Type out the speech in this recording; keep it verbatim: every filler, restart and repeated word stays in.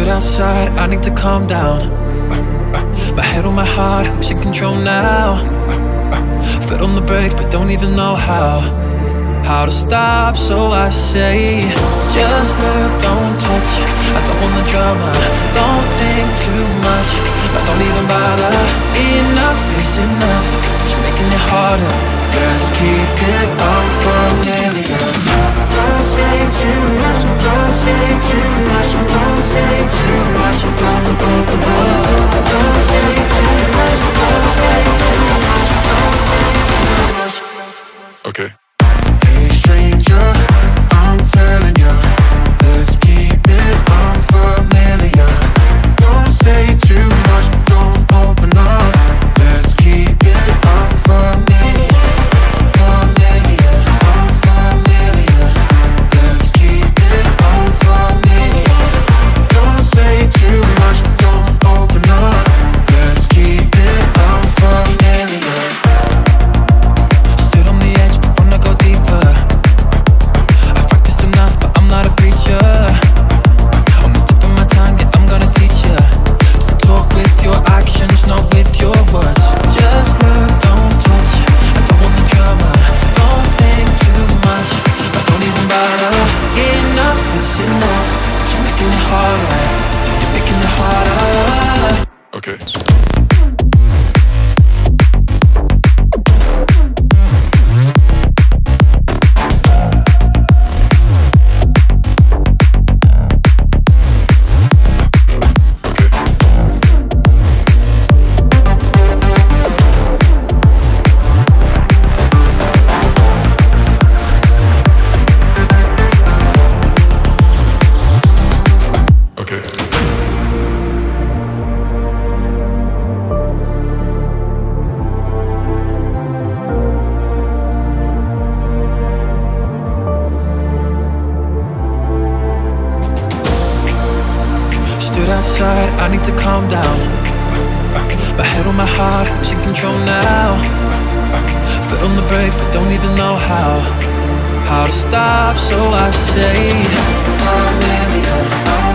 Stood outside, I need to calm down. My head on my heart, who's in control now? Foot on the brakes, but don't even know how How to stop, so I say just look, don't touch. I don't want the drama, don't think too much. I don't even bother, enough is enough. You're making it harder. Let's keep it unfamiliar. Don't say too much, don't say too much, don't say too much. I'm gonna break the wall. Don't say too much, don't say too much, don't say too much. Okay. Hey stranger, I'm telling ya, let's keep it unfamiliar. Don't say too much, don't open up. Let's keep it unfamiliar. Familiar, unfamiliar. Let's keep it unfamiliar. Don't say too much, don't open up. Let's keep it unfamiliar. Stood on the edge, but wanna go deeper. I've practiced enough, but I'm not a preacher. On the tip of my tongue, yeah, I'm gonna teach ya to talk with your actions, not with your words. Just look, don't touch. I don't want the drama, don't think too much. I don't even bother, enough is enough. You're making it harder, you're making it harder. Okay. Okay. Stood outside, I need to calm down. My head on my heart, who's in control now? Foot on the brakes, but don't even know how How to stop, so I say familiar.